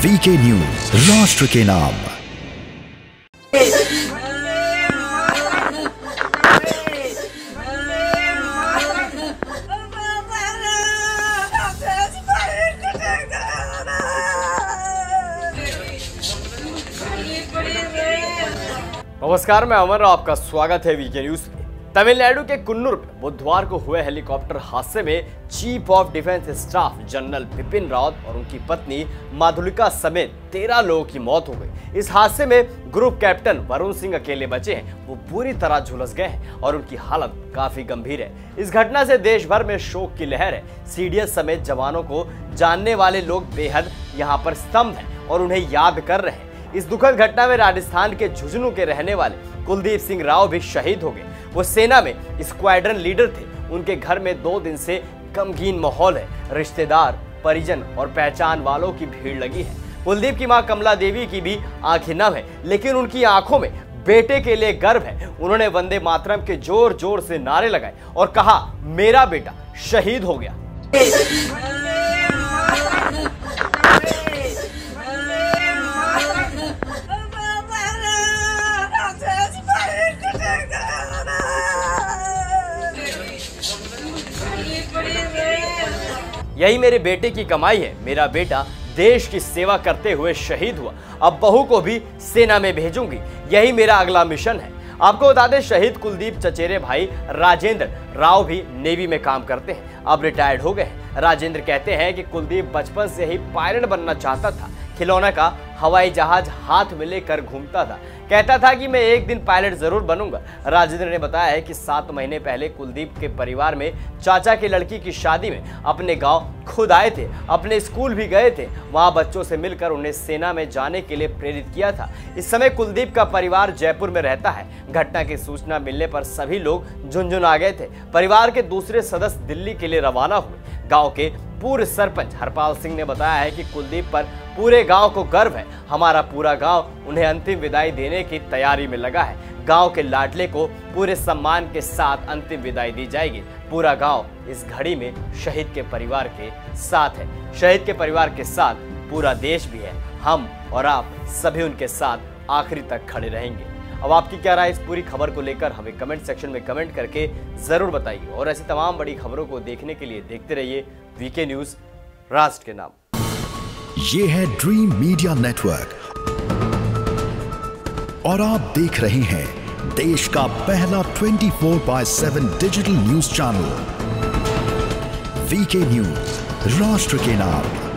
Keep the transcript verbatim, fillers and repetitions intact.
VK news, राष्ट्र के नाम। नमस्कार, मैं अमर, आपका स्वागत है वीके न्यूज में। तमिलनाडु के कुन्नूर में बुधवार को हुए हेलीकॉप्टर हादसे में chief of defence staff general Bipin Rawat और उनकी पत्नी माधुलिका समेत तेरह लोगों की मौत हो गई। इस हादसे में ग्रुप कैप्टन वरुण सिंह अकेले बचे हैं। वो बुरी तरह झुलस गए हैं और उनकी हालत काफी गंभीर है। इस घटना से देश भर में शोक की लहर है। सीडीएस समेत जवानों को जानने वाले लोग बेहद यहाँ पर स्तंभ हैं और उन्हें याद कर रहे हैं। इस दुखद घटना में राजस्थान के झुंझुनू के रहने वाले कुलदीप सिंह राव भी शहीद हो गए। वो सेना में स्क्वाड्रन लीडर थे। उनके घर में दो दिन से गमगीन माहौल है। रिश्तेदार, परिजन और पहचान वालों की भीड़ लगी है। कुलदीप की मां कमला देवी की भी आंखें नम है, लेकिन उनकी आंखों में बेटे के लिए गर्व है। उन्होंने वंदे मातरम के जोर जोर से नारे लगाए और कहा, मेरा बेटा शहीद हो गया। यही मेरे बेटे की कमाई है। मेरा बेटा देश की सेवा करते हुए शहीद हुआ। अब बहू को भी सेना में भेजूंगी। यही मेरा अगला मिशन है। आपको बता दें, शहीद कुलदीप चचेरे भाई राजेंद्र राव भी नेवी में काम करते हैं। अब रिटायर्ड हो गए हैं। राजेंद्र कहते हैं कि कुलदीप बचपन से ही पायलट बनना चाहता था। खिलौना का हवाई जहाज हाथ में लेकर घूमता था। कहता था कि मैं एक दिन पायलट जरूर बनूंगा। राजेंद्र ने बताया है कि सात महीने पहले कुलदीप के परिवार में चाचा की लड़की की शादी में अपने गांव खुद आए थे। अपने स्कूल भी गए थे। वहां बच्चों से मिलकर उन्हें सेना में जाने के लिए प्रेरित किया था। इस समय कुलदीप का परिवार जयपुर में रहता है। घटना की सूचना मिलने पर सभी लोग झुंझुन आ गए थे। परिवार के दूसरे सदस्य दिल्ली के लिए रवाना हुए। गांव के पूर्व सरपंच हरपाल सिंह ने बताया है कि कुलदीप पर पूरे गांव को गर्व है। हमारा पूरा गांव उन्हें अंतिम विदाई देने की तैयारी में लगा है। गांव के लाडले को पूरे सम्मान के साथ अंतिम विदाई दी जाएगी। पूरा गांव इस घड़ी में शहीद के परिवार के साथ है। शहीद के परिवार के साथ पूरा देश भी है। हम और आप सभी उनके साथ आखिरी तक खड़े रहेंगे। अब आपकी क्या राय इस पूरी खबर को लेकर हमें कमेंट सेक्शन में कमेंट करके जरूर बताइए। और ऐसी तमाम बड़ी खबरों को देखने के लिए देखते रहिए वीके न्यूज, राष्ट्र के नाम। ये है ड्रीम मीडिया नेटवर्क और आप देख रहे हैं देश का पहला चौबीस बाय सात digital news channel VK news, राष्ट्र के नाम।